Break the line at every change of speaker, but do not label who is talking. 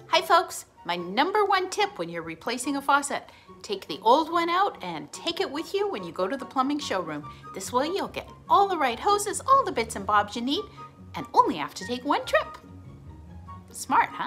Hi folks, my #1 tip when you're replacing a faucet, take the old one out and take it with you when you go to the plumbing showroom. This way you'll get all the right hoses, all the bits and bobs you need, and only have to take one trip. Smart, huh?